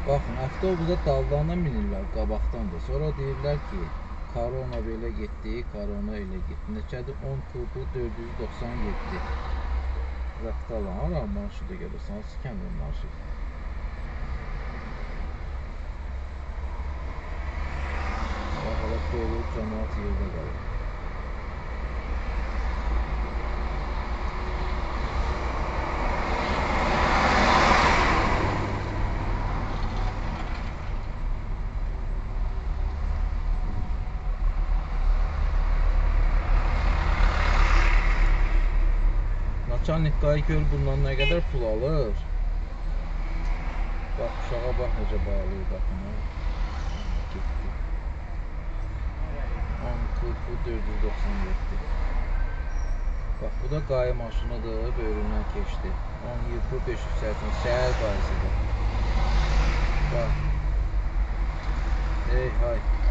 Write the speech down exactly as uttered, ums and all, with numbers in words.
Baxın, avtobusa dallarına minirlər qabaqdan da. Sonra deyirlər ki, korona belə getdi, korona elə getdi. Neçədir? on K B dörd yüz doxsan yeddi. Zaxtalan, hara marşruta gəlirsən? Hansı kəndin marşrutu? Bax, hala dolu cəmaat yerdə qalır. Naçalnik qayı gör bundan nə qədər pul alır. Bax, uşağa bax necə bağlayır, baxın. Getdi. on K B dörd yüz doxsan yeddi. Bax, bu da qayı maşınıdır, böyründən keçdi. on Y P beş yüz səksən, şəhər qayısıdır. Bax. Ey hay.